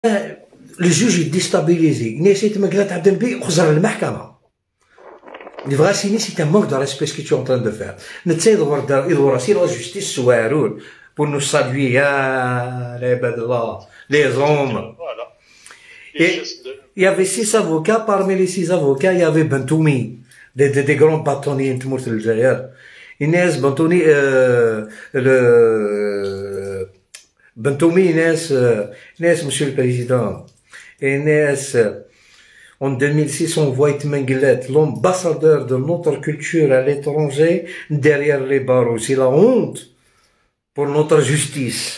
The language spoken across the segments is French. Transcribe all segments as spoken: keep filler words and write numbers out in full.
Le juge est déstabilisé. Inès Magrat Abdelbi خزر المحكمة. Il devra signer, c'est un manque de respect ce que tu es en train de faire. نتسايد غور يدور راسي لا جوستيس سوارون pour nous saluer يا العباد الله les hommes. Et il y avait six avocats, parmi les six avocats, il y avait Bentoumi, des, des, des grands bâtonniers de Mourtel Jaïr. Inès Bentoumi, euh, le, Bentoumi, Inès, Inès, monsieur le président. Inès, en deux mille six, on voit Menglet, l'ambassadeur de notre culture à l'étranger, derrière les barreaux. C'est la honte pour notre justice.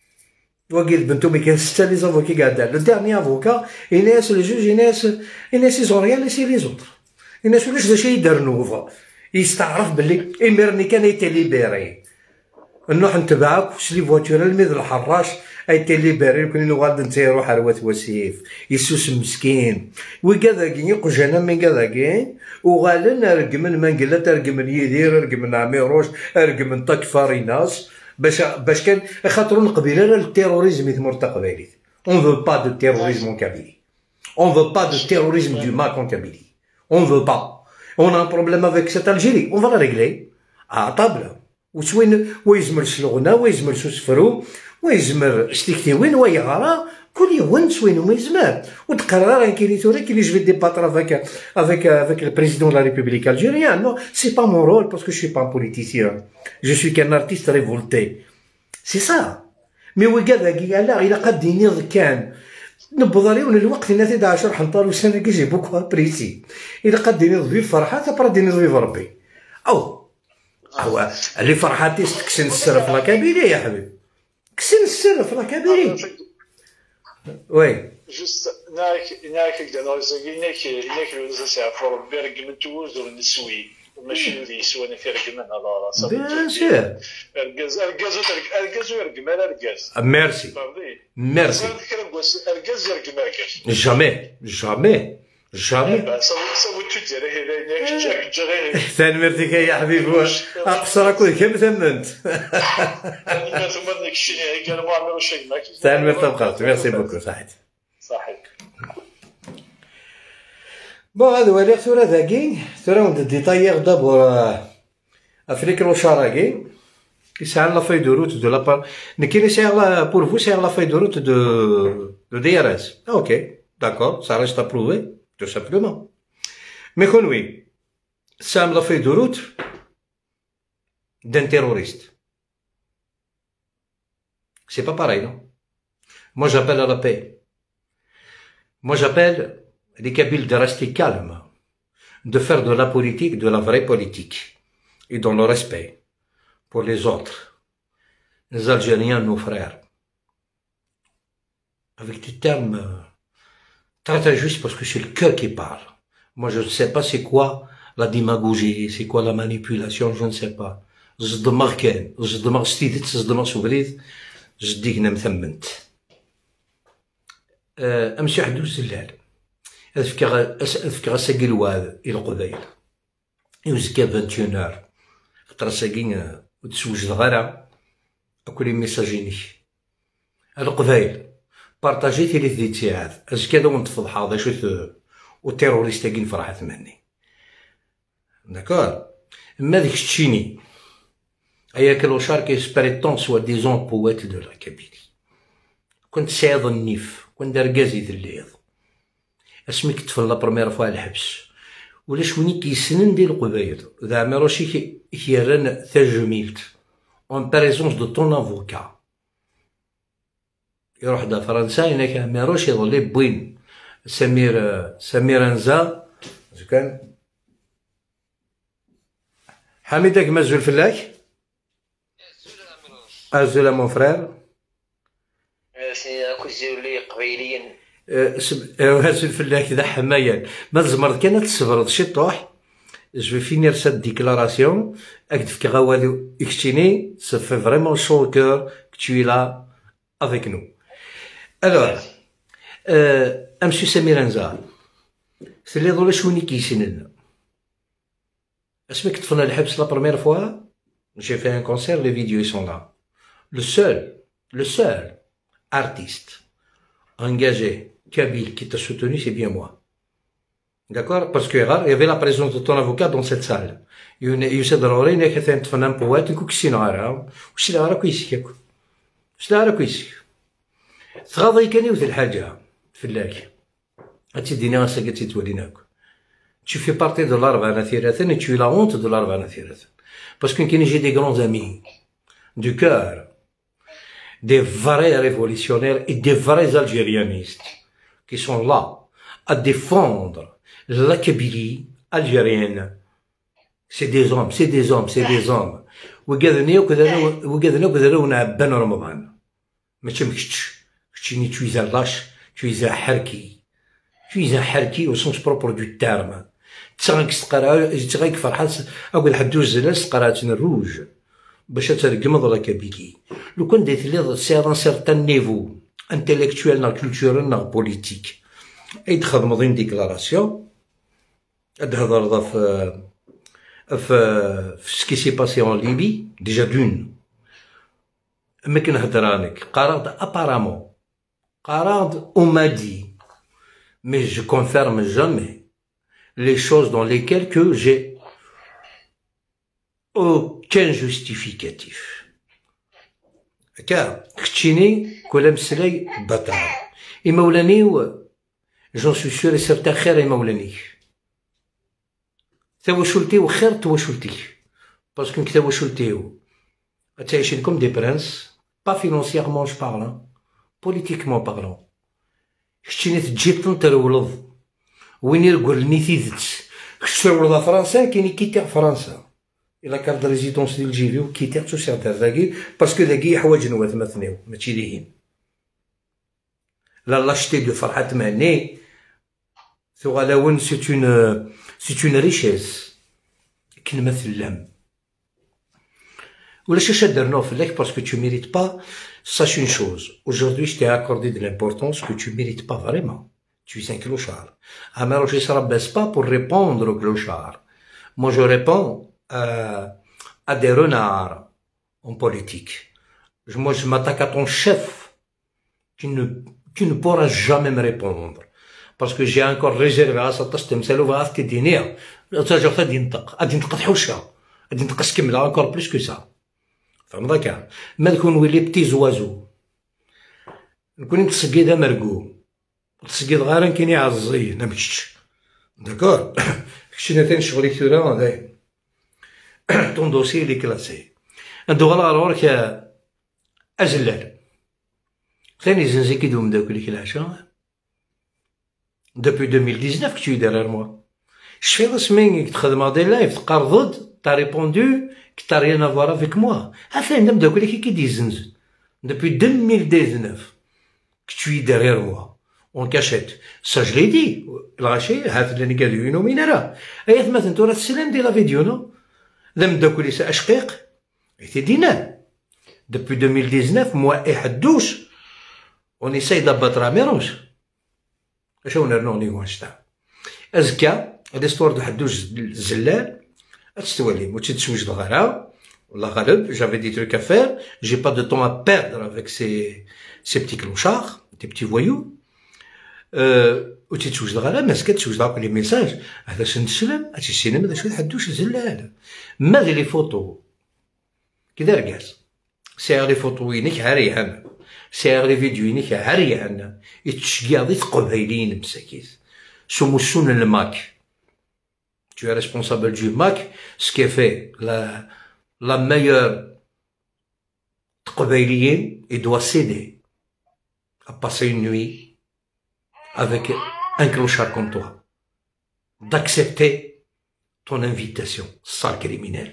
Les avocats, le dernier avocat, Inès, le juge, Inès, Inès, ils ont rien laissé les autres. Inès, le juge, c'est Darnouva. Il s'arrête, belli, Emernikan a été libéré. النوع نتبعك وش لي فواتور الميد الحراش ايتي ليبري كون غاد نتيرو حروات وسيف يسوس مسكين وكذاكي قجانا من كذاكي وغالنا رقمن من قلت رقمن يدير رقمن عميروش رقمن طكفاريناس باش باش كان خاطرو القبيله التيروريزم يثمر تقبيلي اون فو با دو تيروريزم en Kabylie on veut pas de terrorisme du Mac en Kabylie on veut pas on a un problème avec cette Algérie on va la régler à table وشوين ويزمر شلغنا ويزمر سوسفرو ويزمر شتيكتيوين ويغارا كل يوم شوين وما يزمر وتقرر ان كاين توري كي جو في ديباتر افيك افيك افيك le président de la République algérienne non c'est pas mon rôle parce que je suis pas un politicien je suis qu'un artiste révolté c'est ça مي وكذاكي لا الى قد ينيض كان نبض عليه الوقت الناس احد عشر حنطار وسنه كيجي بوكو بريسي الى قد ينيض في الفرحه تبرد ينيض في ربي او هو اللي فرحاتي كسن السر في لاكابيلي يا حبيبي كسن السر في لاكابيلي وي جست ناك ناك كدا ناك ناك الوزاسة فور بيرق من توز ونسوي ماشي اللي يسوى في رقم على راسه بيان سور الرجاز الرجاز الرجاز يرقم على الرجاز ميرسي ميرسي الرجاز يرقم على الرجاز جامي جامي جامي ثاني مرتك يا حبيبي اقصر اكون كم ثمنت ثاني مرتك بقات ميرسي بوكو صحيت صحيت بون هذا هو اللي ثورة ذاكي ثورة وندا ديطايير دابور افريك روشاراكي يسعى لا فاي دو روت دو لابار كاين يسعى لا بور فو سعى لا فاي دو روت دو دو دي ار اس اوكي داكور سا ريست ابروفي tout simplement. Mais qu'on oui, ça me l'a fait de route d'un terroriste. C'est pas pareil, non? Moi j'appelle à la paix. Moi j'appelle les Kabyles de rester calmes, de faire de la politique, de la vraie politique, et dans le respect pour les autres, les Algériens, nos frères, avec des termes très juste parce que c'est le cœur qui parle. Moi, je ne sais pas c'est quoi la démagogie, c'est quoi la manipulation, je ne sais pas. الدماغ كاين، الدماغ ستيدت، الدماغ سوبريت، جديك نمثمنت. أمشي حدو الزلال. أذكر أذكر أساقي الواد إلى القبايل. يوزكا فانتيونار. خاطر أساقي وتسوج الغرا أكل ميساجيني. القبايل. بارطاجي تيلي تاعي اش كذا ونطفض حاضر شو والتيروريست كاين فرحه ثماني داكور ما ديك الشيني ايا كلوشار كيسبري طون سوا ديزون بوات دو لا كابيلي كنت سعيد النيف كنت دركازي ذليض اسمي كتف لا بروميير فوا الحبس ولا شوني كيسنن ديال القبايل زعما راشي كيران تجميلت اون بريزونس دو طون افوكا يروح دا فرنسا هناك ماروش يظلي بوين سمير سمير انزا كان حميدك مازول فلاك ازولا مون فرير سي كوزيو لي قبيليا مازول فلاك ذا حمايا ما زمرت كانت تصبرد شي طوح جو فينير سات ديكلاراسيون اكدف كغوالو اكتيني سا في فريمون شو كور كتوي لا افيك نو Alors, euh, Monsieur Samir Anza, c'est les drôles chouini qui s'inènent. Est-ce que tu fais le habs la première fois? J'ai fait un concert, les vidéos ils sont là. Le seul, le seul artiste engagé, Kabyle, qui t'a soutenu, c'est bien moi. D'accord? Parce que il y avait la présence de ton avocat dans cette salle. يسد ضروري انك تفنن قواتك وكسين غارها وش لا راه كويسك وش لا راه كويسك تغاضي كان يوث الحاجه فلاك هاتي دينا ساكتي توليناك tu fais partie de l'arbre nathirathane et tu es la honte de l'arbre nathirathane parce que j'ai des grands amis du cœur des vrais révolutionnaires et des vrais algérianistes qui sont là à défendre la Kabylie algérienne. C'est des hommes, c'est des hommes, c'est des hommes. وقادرنا وكذا وقادرنا وكذا ونعبان رمضان. ما تمكتش. كتشيني tu es un lâche, tu es un حركي. Tu es un حركي au sens propre du terme. تسغيك تقرا تسغيك فرحان اقول حدوز زلاس قراتنا الروج باش ترقمض لا كابيلي. لو كان ديت لي سي ان سيرتان نيفو انتيليكتويل نا كولتورال نا بوليتيك. اي تخدم دين ديكلاراسيون تهضر في في سكي سي باسي اون ليبي ديجا دون ما كنهضرانك قرات ابارامون قرات او ما دي مي جو كونفيرم جامي les choses dans lesquelles que j'ai aucun justificatif. Car كتشيني كل مسلاي بطل يمولانيو j'en suis sûr et certain خير يمولاني تواشلتيو خير تواشلتي باسكو كي تواشلتيو تعيشين comme des princes pas financièrement je parle politiquement parlant كتشيني تجي تنترولض وين يقول لي تيدت كنت تولد فرنسا كاين كيتير فرنسا الا كارت ريزيدونس ديال جيفيو كيتير تو سير داكي باسكو داكي حوايج نوات مثنيو ماشي ليهين لا لاشتي دو فرحه تمهني ثغلاون سي اون سي اون ريشيس كنمثل اللم ولا شاش درناو فلاك باسكو tu mérites pas sache une chose aujourd'hui je t'ai accordé de l'importance que tu mérites pas vraiment. Tu es un clochard. Alors je ne baisse pas pour répondre aux clochards. Moi je réponds euh, à des renards en politique. Moi je m'attaque à ton chef qui ne, qui ne pourra jamais me répondre. Parce que j'ai encore réservé à sa tâche de me saluer à tes dîners. Ça je fais d'intak. À d'intak tchoucha. À d'intak skimla encore plus que ça. فهم ذاك ما نكون ولي بتي زوازو نكون نتسقي مرقو تسقيط غير كاين يعزي انا مشيتش داكور كشينا تاني شغلي ثورا هذايا طون دوسي لي كلاسي ندو غلا روحك ازلال ثاني زنزي كيدوم داك ليك العشا depuis deux mille dix-neuf que tu es derrière moi je fais la semaine que تخدم دي لايف تقرض t'as répondu que t'as rien à voir avec moi افين ندم داك ليك كي ديزنز depuis deux mille dix-neuf que tu es derrière moi en cachette. Ça, je l'ai dit. الغاشي هات اللي نقادو من راه ايات مثلا تورا السلام ديال لا فيديو نو لم داكولي سا اشقيق ايتي دينا depuis deux mille dix-neuf moi et حدوش on essaye d'abattre Rameros اش هو نرنو لي وانشتا ازكا l'histoire de حدوش الزلال تستوالي مو تتسوج الغرا والله غالب j'avais des trucs à faire j'ai pas de temps à perdre avec ces ces petits clochards des petits voyous وتتوجد غير الناس كتوجد عقل لي ميساج هذا شنو نسلم هادشي السينما هذا شنو حدوش زلال ماذا لي فوتو كذا ركاز سير لي فوتو ينك هريان سير لي فيديو ينك هريان يتشقيا ضيت قبايلين مساكيت سموسون الماك tu es responsable du Mac ce qui fait la la meilleure قبايليين il doit céder à passer une nuit avec un clochard comme toi, d'accepter ton invitation, sale criminel.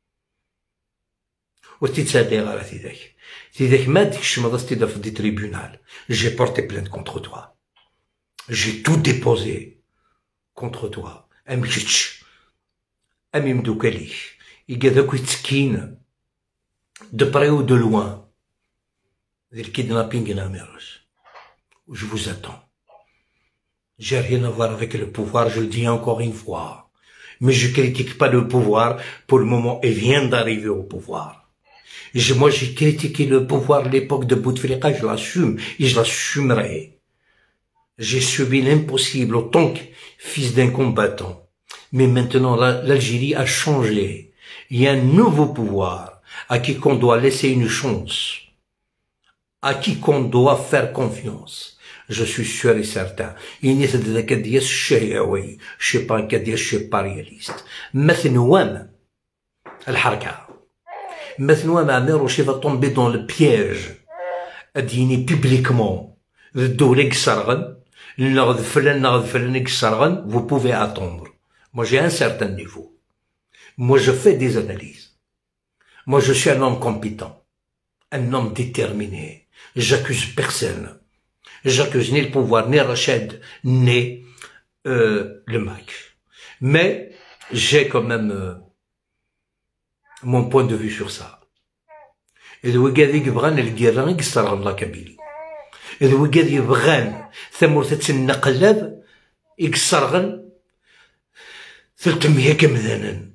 Ou tu te sais derrière la tidek. Tidek m'a dit que je me restais dans des tribunaux. J'ai porté plainte contre toi. J'ai tout déposé contre toi. Un bitch. Un mimdoukali. Il y a des coups de près ou de loin. Des kidnapping en Amérique. Je vous attends. J'ai rien à voir avec le pouvoir, je le dis encore une fois. Mais je critique pas le pouvoir, pour le moment, il vient d'arriver au pouvoir. Et je, moi, j'ai critiqué le pouvoir à l'époque de Bouteflika, je l'assume, et je l'assumerai. J'ai subi l'impossible autant que fils d'un combattant. Mais maintenant, l'Algérie a changé. Il y a un nouveau pouvoir à qui qu'on doit laisser une chance, à qui qu'on doit faire confiance. Je suis sûr et certain. Il n'y a pas de كدياس الشهيوي، je sais pas كدياس je sais pas réaliste. مثل وام الحركة. مثل وام عمير je va tomber dans le piège. أديني publiquement. الدولة يقصرغن، نغذ فلان نغذ فلان يقصرغن. Vous pouvez attendre. Moi j'ai un certain niveau. Moi je fais des analyses. Moi je suis un homme compétent. Un homme déterminé. J'accuse personne. J'accuse ni le pouvoir, ni Rachid, ni euh, le Mac. Mais j'ai quand même euh, mon point de vue sur ça. إذا وقاد يبغان القيران يقصرغن لا كابيلي. إذا وقاد يبغان ثمورثة النقلاب يقصرغن ثلثمية كمذانا.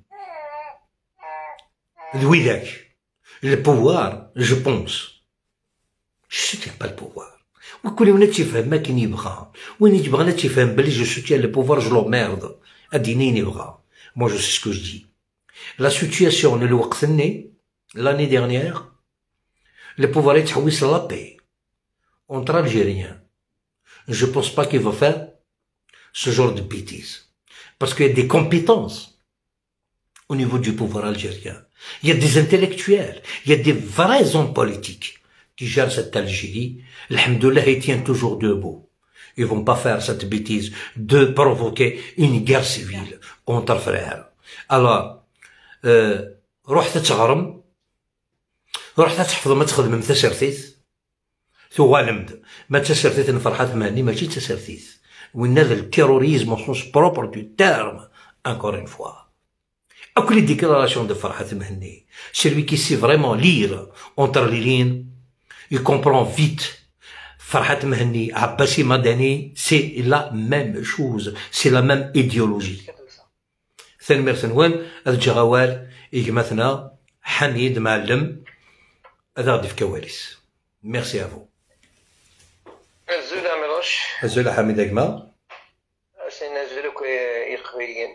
ذوي le pouvoir, je pense. Je soutiens pas le pouvoir. وكل واحد تيفهم ما كاين يبغى. وين يبغى لا تيفهم بلي je soutiens le pouvoir, je l'emmerde. أديني يبغى. Moi je sais ce que je dis. La situation اللي وقتني l'année dernière, le pouvoir يتحوس la paix entre Algériens. Je pense pas qu'il va faire ce genre de bêtises. Parce qu'il y a des compétences au niveau du pouvoir algérien. Il y a des intellectuels, il y a des vrais hommes politiques qui gèrent cette Algérie. Alhamdoulilah, ils tiennent toujours debout. Ils vont pas faire cette bêtise de provoquer une guerre civile entre frères. Alors, euh, روح تتغرم، روح تحفظ ما تخدم تسرثيث، ثوالمد ما تسرثيث نفرحات مهني ماشي تسرثيث. وين هذا التيروريزم au sens propre du terme, encore une fois. Après les déclarations de Farhat Mehni, celui qui sait vraiment lire entre les lignes, il comprend vite. Farhat Mehni, Abbasi Madani, c'est la même chose, c'est la même idéologie. ثاني مرسن وين الجغوال يجمثنا حميد معلم هذا غادي في كواليس. ميرسي افو. الزولة مروش الزولة حميد اجمع سينا زولك يقبلين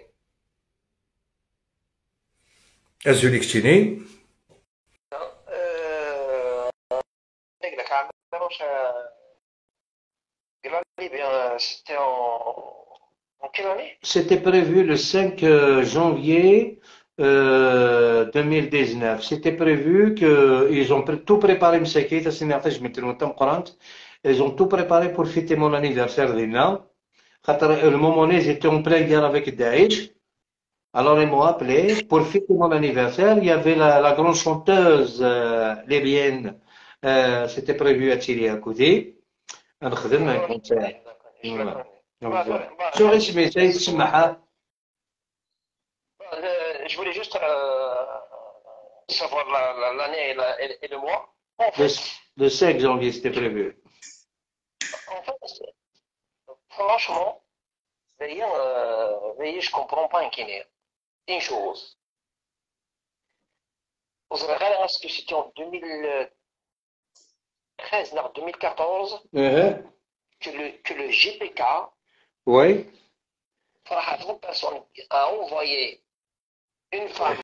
الزولي كتيني لك عم مروش قال لي بيان سيتي en en quelle année? C'était prévu le cinq janvier euh, deux mille dix-neuf. C'était prévu qu'ils ont tout préparé, ils ont tout préparé pour fêter mon anniversaire. Le moment où ils étaient en pleine guerre avec Daesh, alors ils m'ont appelé pour fêter mon anniversaire. Il y avait la, la grande chanteuse euh, libyenne, euh, c'était prévu à Thierry à côté. Un concert. شو اسمي سيد تسمعها؟ Je voulais juste euh, savoir l'année et, et le mois. En le, fait, le cinq janvier, c'était prévu. en fait, franchement, veillez, euh, veillez, je comprends pas un kiné. Une chose. Vous avez regardé ce que c'était en deux mille treize, non, deux mille quatorze, Uh-huh. que le, que le G P K, Oui. Farhat, une personne a envoyé une femme